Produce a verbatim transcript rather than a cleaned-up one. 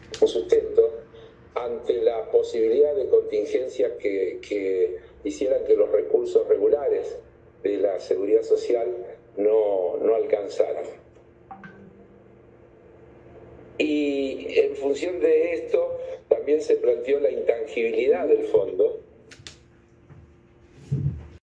un sustento ante la posibilidad de contingencias que, que hicieran que los recursos regulares de la seguridad social no, no alcanzaran. Y en función de esto también se planteó la intangibilidad del fondo,